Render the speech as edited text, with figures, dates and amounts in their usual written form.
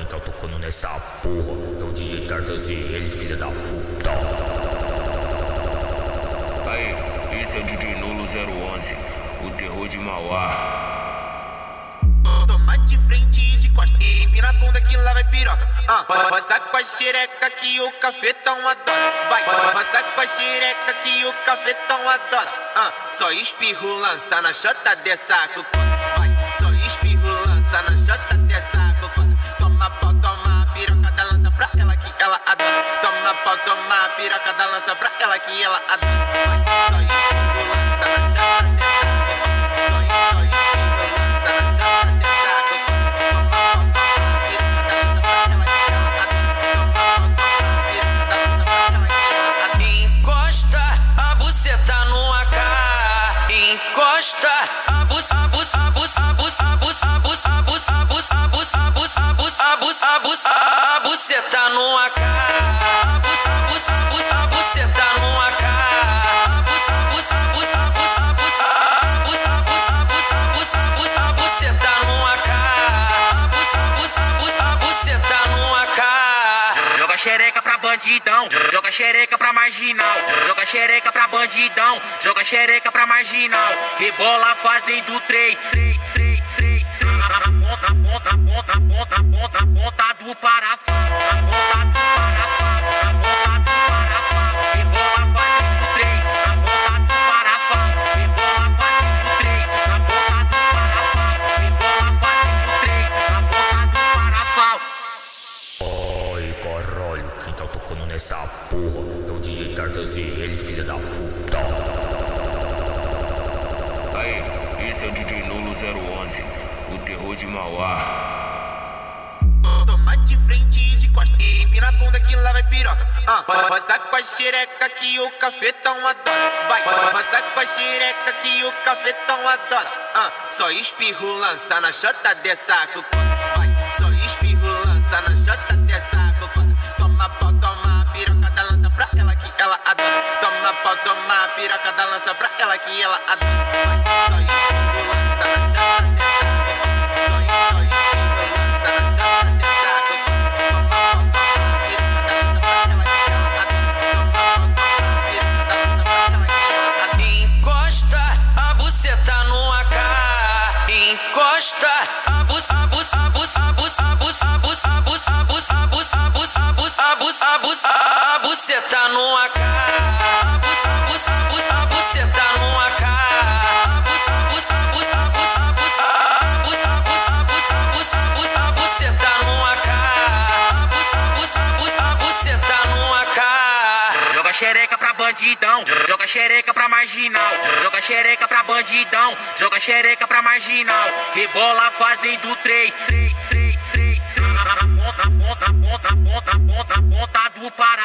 tá tocando nessa porra. É o DJ Tartas e ele, filha da puta. Aí, esse é o DJ Nulo 011, o terror de Mauá. Toma de frente e de costa e empina a bunda que lá vai piroca. Passa com a xereca que o cafetão adora. Vai, passa com a xereca que o cafetão adora. Só espirro lança na chota dessa cocona. Vai, só espirro lança na chota dessa cocona. Toma pau, toma piroca da lança pra ela que ela adora. Toma pau, toma piroca da lança pra ela que ela adora. Vai, só espirro lança na chota dessa cocona. Só espirro lança na chota dessa cocona. Toma pau, toma piroca da lança pra ela que ela adora. Toma pau, toma piroca da lança pra ela que ela adora. Encosta a buceta no AK. Encosta a buceta no AK. A buceta no AK. A buceta no AK. A buceta no AK. Joga xereca pra bandidão, joga xereca pra marginal, joga xereca pra bandidão, joga xereca pra marginal. Rebola fazendo 3, 3, 3, 3, 3. Na ponta do parafuso, na ponta do parafuso, na ponta do parafuso. Rebola fazendo 3, na ponta do parafuso. Rebola fazendo 3, na ponta do parafuso. Rebola fazendo 3, na ponta do parafuso. Ai, caralho, quem tá tocando nessa porra? É o DJ Tartas e ele, filha da puta. Aí, esse é o DJ Nulo 011, o terror de Mauá. Toma de frente e de costa e empina a bunda que lá vai piroca. Passa com a xereca que o cafetão adora. Vai, passa com a xereca que o cafetão adora. Só espirro lança na chota dessa cocona. Vai, só espirro lança na chota dessa cocona. Toma pau, toma piroca da lança pra ela que ela adora. Toma pau, toma piroca da lança pra ela que ela adora. Vai, só espirro lança na chota dessa cocona. Só espirro lança na chota dessa cocona. Toma pau, toma piroca da lança pra ela que ela adora. Toma pau, toma piroca da lança pra ela que ela adora. Encosta a buceta no AK. Encosta a buceta no AK. A buceta no AK. A buceta no AK. A buceta no AK. Joga xereca pra bandidão, joga xereca pra marginal, joga xereca pra bandidão, joga xereca pra marginal. Rebola fazendo 3, 3, 3, 3, 3. Na ponta do parafuso.